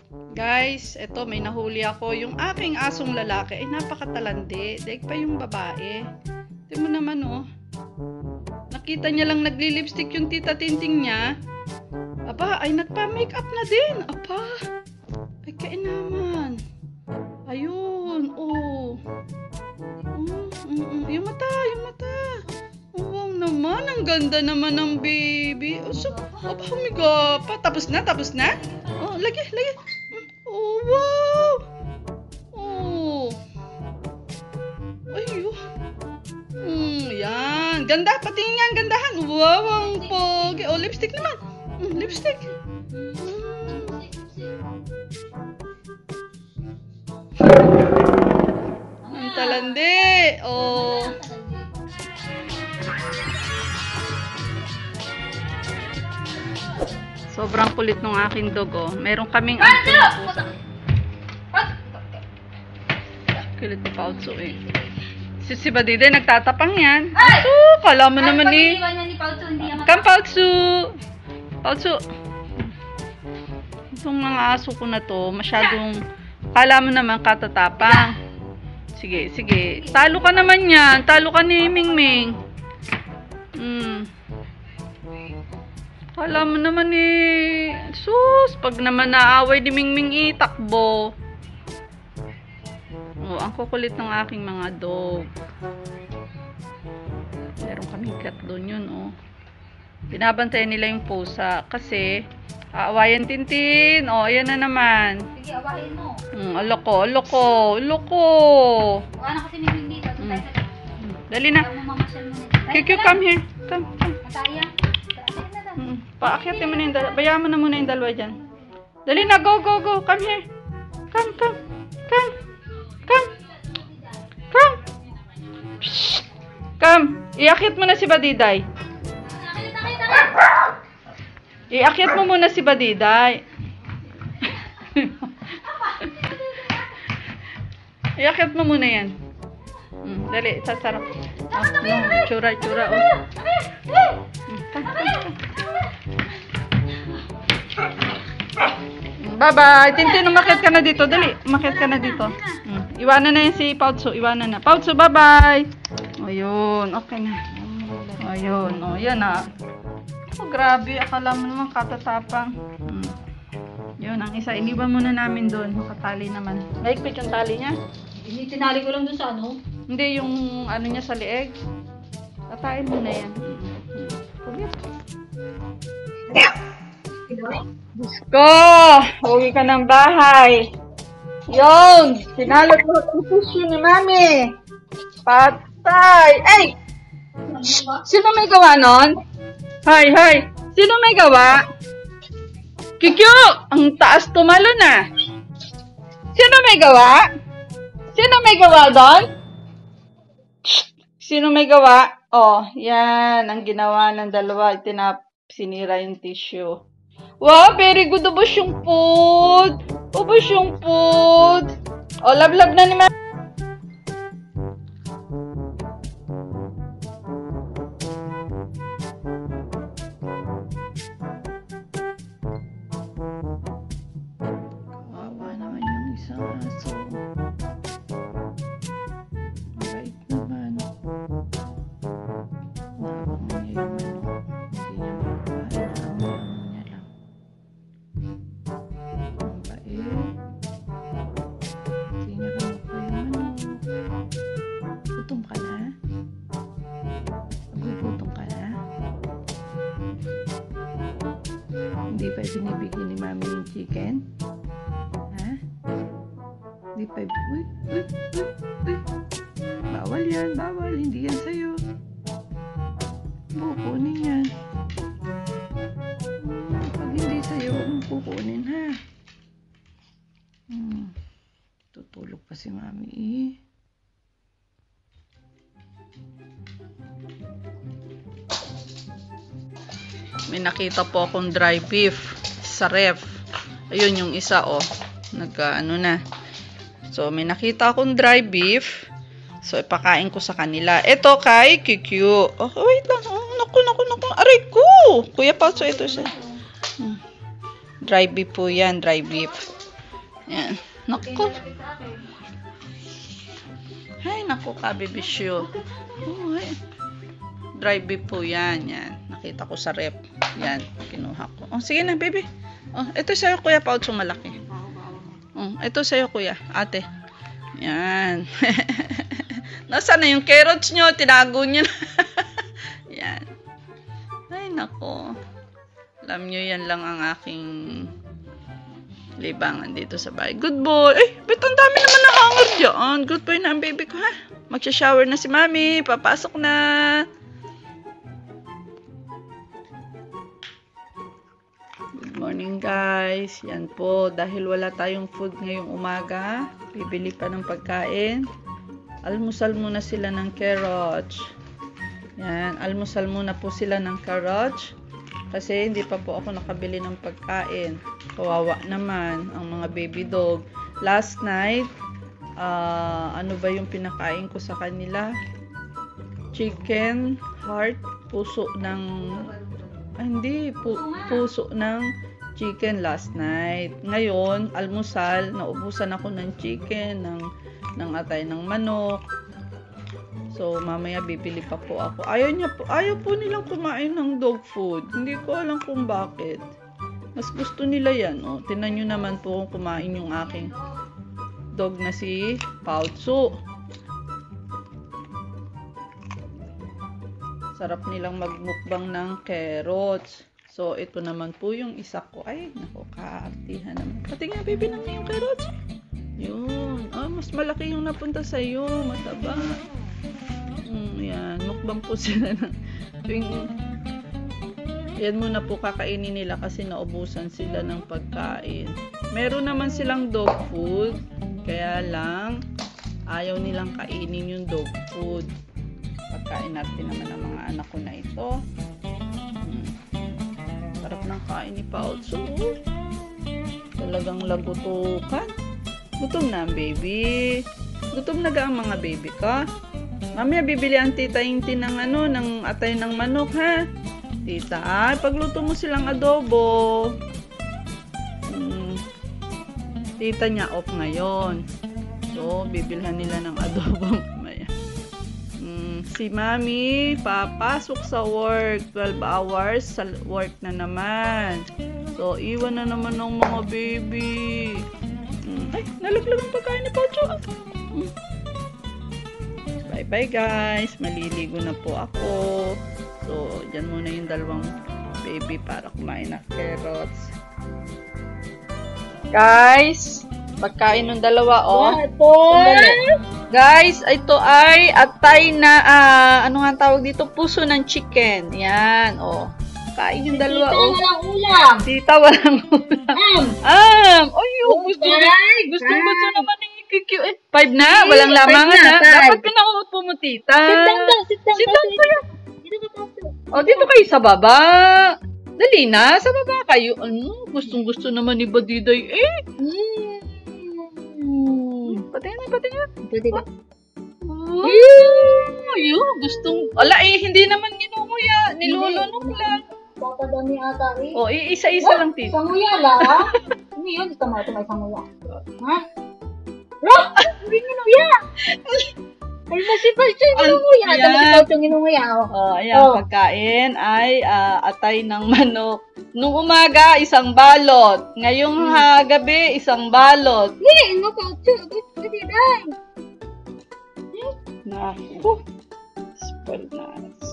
Guys, eto may nahuli ako. Yung aking asong lalaki ay napakatalandi. Daig pa yung babae. Tingnan mo naman oh. Nakita niya lang nagli-lipstick yung tita Tinting niya. Aba, ay nagpa-makeup na din. Aba, ay kainaman. Ayun, oh. Yung mata, yung mata. Oh, wow naman, ang ganda naman ng baby. Oh, so, aba, humiga pa. Tapos na, tapos na? Oh, lagi, lagi. Oh, wow. Oh. Ayun. Yan. Ganda, patingin nga ang gandahan. Wow, ang pogi. Oh, lipstick naman. Lipstick. Ang talandi. Oh. Sobrang kulit ng aking dog, oh. Meron kaming ampun na pusa. Kulit ni Pautso, eh. Si Badide, nagtatapang yan. Pautso, kala mo naman eh. Come, Pautso. Pautso. Itong mga aso ko na to, masyadong, kala mo naman katatapang. Sige, sige. Talo ka naman yan. Talo ka ni Mingming. Kala mo naman eh. Sus, pag naman naaway ni Mingming itakbo. Oh, ang kukulit ng aking mga dog. Meron kaming cat doon yun, oh. Binabantayan nila yung pusa kasi aawayan Tintin. Oh, ayan na naman. Sige, awayin mo. Aloko, aloko, aloko. Wala na kasi ni Mindy. Dali na. Kikyo, come here. Come, come. Mataya. Paakyatin mo na yung dalawa. Bayaan mo na muna yung dalawa dyan. Dali na, go, go, go. Come here. Come, come. Come. Come. Come. Shh. Come. Iakyat mo na si Badiday. Iakyat mo muna si Badiday. Iakyat mo muna yan. Dali, sasarap. Tsura, tsura. Oh. Bye-bye. Tintin, umakyat ka na dito. Dali, umakyat ka na dito. Iwanan na yan si Pautso. Iwanan na. Pautso, bye-bye. Ayun, okay na. Ayun, oh, yan na. Oh, grabe. Akala mo naman katatapang. Yun, ang isa. Iniwan muna namin doon. Makatali naman. Naikpit yung tali niya? Tinali ko lang doon sa ano? Hindi, yung ano niya sa lieg. Tatain mo na yan. Go! Uwi ka ng bahay. Yun! Sinalot mo ang tissue ni Mami. Patay! Ay! Sino may gawa nun? Hay, hay! Sino may gawa? Kikyo! Ang taas tumalo na. Sino may gawa? Sino may gawa doon? Sino may gawa? Oh, yan. Ang ginawa ng dalawa. Sinira yung tissue. Wow, very good. Ubos yung food. Ubos yung food. Oh, love-love na ni Mami. Kawawa naman yung isang aso. Mabait naman. Nakakang niya yung ano. Hindi niya makakaan. Niya lang. Mabait. Hindi niya kamukha yung ano. Gutom ka na? Nagugutom ka na? Hindi pa binibigyan ni Mami yung chicken? Ha? Hindi pa. Uy, uy, uy, uy. Bawal yan, bawal. Hindi yan sa'yo. Kukunin yan. Pag hindi sa'yo, kukunin ha. Tutulog pa si Mami eh. May nakita po akong dry beef sa ref. Ayun yung isa oh. Nagka-ano na. So may nakita akong dry beef. So ipakain ko sa kanila. Ito kay QQ. Oh, wait lang. Oh, naku. Aray ko. Kuya Pautso, ito siya. Dry beef po yan. Dry beef. Yan. Naku. Ay, naku ka, bibisyo. Oh, ay. Dry beef po yan. Yan. Nakita ko sa rep. Yan. Kinuha ko. Oh, sige na, baby. Oh, ito sa'yo, kuya. Pouch yung malaki. Oh, ito sa'yo, kuya. Ate. Yan. Nasaan na yung carrots nyo? Tinago nyo na. Yan. Ay, nako. Alam nyo, yan lang ang aking libangan dito sa bahay. Good boy. Ay, ba't ang dami naman na hanger dyan? Good boy na ang baby ko, ha? Magsha-shower na si mami. Papasok na. Good morning, guys. Yan po. Dahil wala tayong food ngayong umaga, bibili pa ng pagkain. Almusal muna sila ng carrots. Yan. Almusal muna po sila ng carrots. Kasi hindi pa po ako nakabili ng pagkain. Kawawa naman ang mga baby dog. Last night, ano ba yung pinakain ko sa kanila? Chicken heart, puso ng puso ng chicken last night. Ngayon, almusal, naubusan ako ng chicken, ng atay ng manok. So, mamaya bibili pa po ako. Ayaw po nilang kumain ng dog food. Hindi ko alam kung bakit. Mas gusto nila yan. Oh, tingnan nyo naman po kung kumain yung aking dog na si Pautsu. Sarap nilang magmukbang ng carrots. So, ito naman po yung isa ko. Ay, naku, kaartihan naman. Pati nga, baby, nang yung carrots. Yun. Mas malaki yung napunta sa'yo. Mataba. Yan. Mukbang po sila ng yan muna po kakainin nila kasi naubusan sila ng pagkain. Meron naman silang dog food. Kaya lang, ayaw nilang kainin yung dog food. Pagkain natin naman ang mga anak ko na ito. Sarap ng kain ni Pautsu. Talagang lagutukan. Gutom na ang baby. Gutom na ga ang mga baby ka. Mamaya bibili ang tita Inti ng ng atay ng manok, ha? Tita, pagluto mo silang adobo. Tita niya off ngayon. So, bibilhan nila ng adobo mamaya. Si mami, papasok sa work. 12 hours sa work na naman. So, iwan na naman ng mga baby. Ay, nalaglag ang pagkain ni Pacho. Bye-bye, guys. Maliligo na po ako. So, dyan muna yung dalawang baby para kumain ng carrots. Guys, pagkain ng dalawa, oh. Guys, ito ay atay na, ano nga tawag dito? Puso ng chicken. Yan, oh. Kain yung dalawa, oh. Tita, walang ulam. Tita, walang ulam. Ay, gusto naman ni Kikyo. 5 na, walang lamangan na. Dapat pinaupo mo, tita. Sit down kuya. Dito kayo sa baba. Dali na, sa baba kayo. Gustong-gusto naman ni Badiday, eh. Patingin. Pwede ba? Ayun, gustong... hindi naman ginunguya. Nilulunok lang. Papadami ata eh. Isa-isa lang, tita. Sanguya la? Ano yun? Ito may sanguya. Ha? Hindi ginuya. Ay, masipal siya yung ginuya. Ito masipal siya yung ginuya. Ayan, pagkain ay atay ng manok. Nung umaga, isang balot. Ngayong gabi, isang balot. Hindi, makaucho. Pwede dahil. Naku. Spoil na.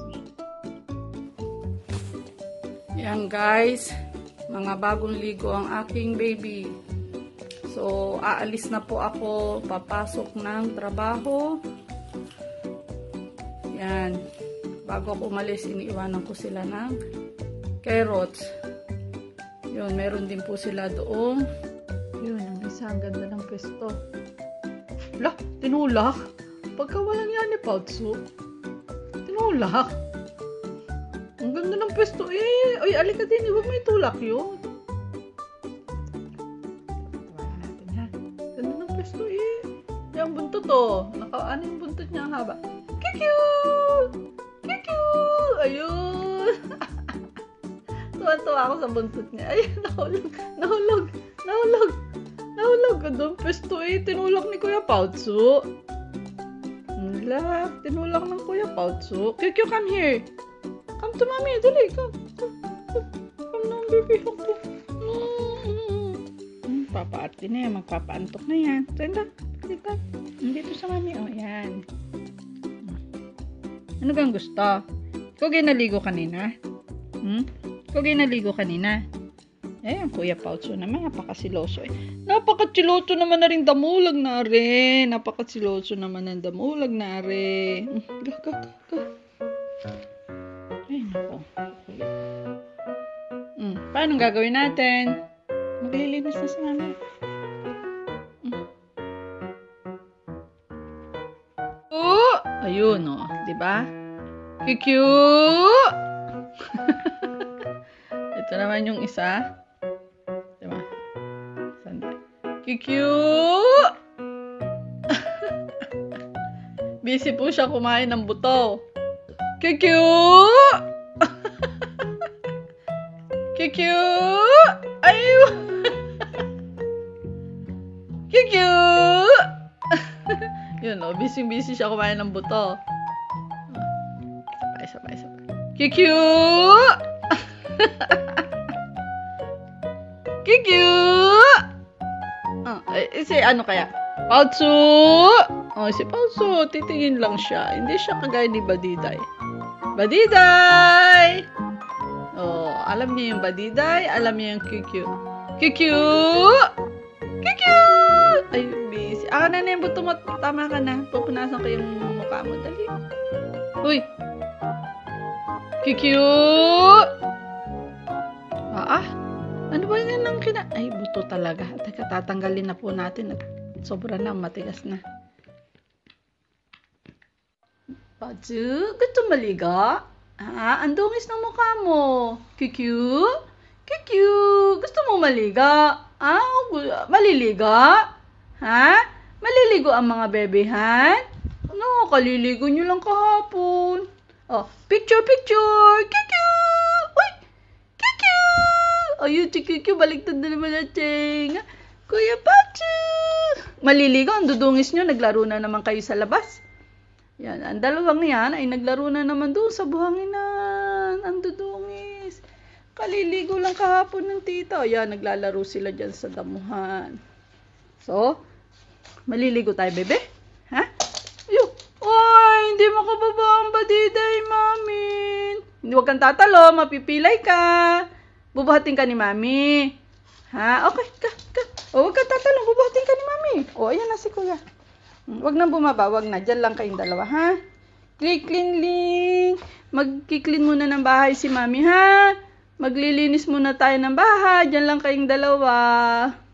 Yan, guys. Mga bagong ligo ang aking baby. So, aalis na po ako. Papasok ng trabaho. Yan. Bago ako umalis, iniiwanan ko sila ng carrots. Yun, meron din po sila doon. Yun, yung isa, ang ganda ng pwesto. Lah, tinulak. Pagkawalan yan ni Pautsu. Tinulak. Ang ganda ng pwesto eh. Ay, alika din. Huwag may tulak yun. Tawagan natin ha. Ganda ng pwesto eh. Yung buntot oh. Ano yung buntot niya ang haba? Kikyu! Kikyu! Ayun! Tuwan-tuwa ako sa buntot niya. Ayun, nahulog. ka doon. Pwesto eh. Tinulak ni Kuya Pautso. Wala. Tinulak ng Kuya Pautso. Kikyo, come here. Come to mommy. Dali. Come na, baby. Papaarte na yan. Magpapaantok na yan. Tenda. Dito sa mami. O, yan. Ano kang gusto? Ikaw ginaligo kanina? Ikaw ginaligo kanina? Eh, ang Kuya Pautso naman, napakasiloso eh. Napakasiloso naman na rin damulag na rin. Napakasiloso naman ng damulag na rin. Go. Ay, naku. Paano gagawin natin? Maglilinis na si mami. Ayun, oh. Diba? Kikyu! Ito naman yung isa. Diba? Sandali. Kikyu! Busy po siya kumain ng buto. Kikyu! Kikyu! Ayun! Kikyu! Yun, oh. Busy siya kumain ng buto. Isa pa. Kikyu! Kikyu! Si ano kaya? Pautso! Si Pautso, titingin lang siya. Hindi siya kagaya ni Badiday. Badiday! Alam niya yung Badiday, alam niya yung Kikyu. Kikyu! Kikyu! Ay, busy. Na yung buto mo. Tama ka na. Pupunasan ko yung mukha mo. Dali. Uy! Kikyu! Ano ba yun ang Ay, buto talaga. Teka, tatanggalin na po natin at sobra na, matigas na. Pautso, gusto maliga? Ang dungis ng mukha mo. Kikyu? Kikyu, gusto mo maliga? Maliliga? Maliligo ang mga bebehan? No, kaliligo nyo lang kahapon. Picture! Kikyu! Uy! Kikyu! Ayun, si Kikyu, baliktad na naman natin. Kuya Pautso! Maliligo, ang dudungis nyo, naglaro na naman kayo sa labas. Yan, ang dalawang yan ay naglaro na naman doon sa buhanginan. Ang dudungis. Kaliligo lang kahapon ng tita. Yan, naglalaro sila dyan sa damuhan. So, maliligo tayo, bebe? Hindi makababa ang Badiday, mami. Hindi, wag kang tatalo, mapipilay ka. Bubuhatin ka ni mami. Okay, ka. Wag kang tatalo, bubuhatin ka ni mami. Ayan na si kuya. Wag nang bumaba, wag na. Diyan lang kayong dalawa, ha? Clean. Magki-clean muna ng bahay si mami, ha? Maglilinis muna tayo ng bahay. Diyan lang kayong dalawa.